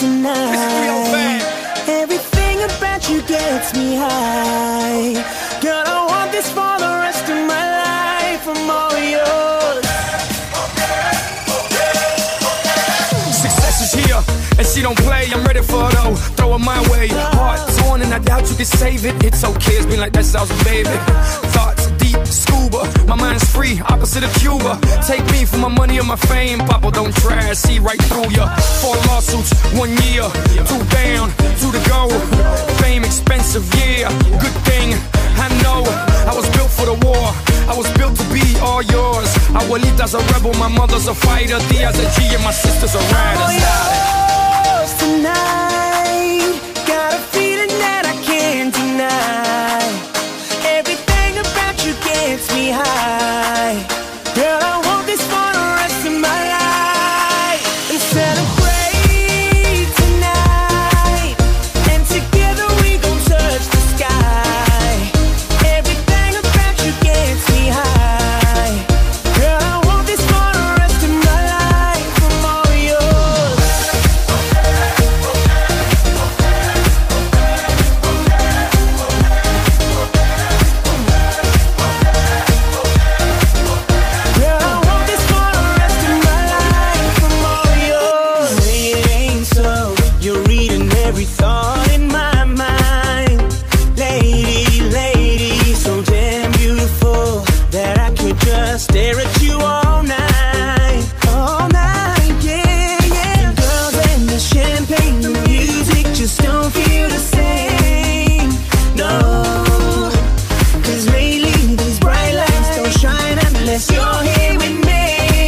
tonight. Everything about you gets me high. Girl, I want this for the rest of my life. I'm all yours. Success is here, and she don't play. I'm ready for her though. Throw her my way. Heart torn, and I doubt you can save it. It's okay, it's been like that since I was a baby. Thoughts deep, scuba. My mind's free, opposite of Cuba. Take me for my money or my fame. Papa, don't try, see right through ya. 4 lawsuits, 1 year. 2 down, 2 to go. Fame expensive, yeah. Good thing, I know. I was built for the war. I was built to be all yours. Abuelita's a rebel, my mother's a fighter. Tia's a G and my sister's a rider. I'm yours tonight. Got a feeling that I can't deny. Everything about you gets me high. Girl, I want this for the rest of my life. And celebrate tonight. And together we gon' touch the sky. Everything about you gets me high. Girl, I want this for the rest of my life. I'm all yours. Girl, I want this for the rest of my life. I'm all yours. Say it ain't so. You're reading every thought in my mind. Lady, lady, so damn beautiful that I could just stare at you all night. All night, yeah, yeah. The girls and the champagne, the music just don't feel the same. No, 'cause lately these bright lights don't shine unless you're here with me.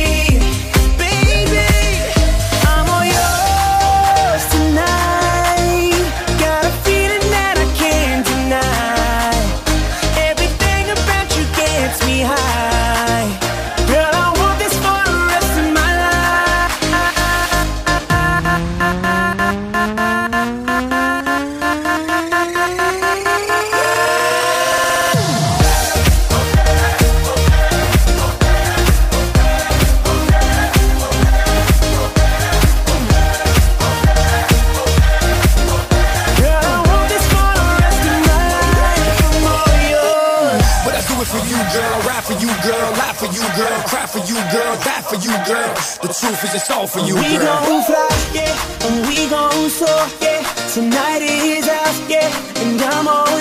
Baby, I'm all yours tonight. Got a feeling that I can't deny. Everything about you gets me high. Girl, I want this for the rest of my life. Girl, I want this for the rest of my life. I'm all yours. But I do it for you, girl. Ride for you, girl. Lie for you, girl. Cry for you, girl. Die for you, girl. The truth is it's all for you, We girl. gon' fly, yeah, and we gon' soar, yeah. Tonight is ours, yeah, and I'm all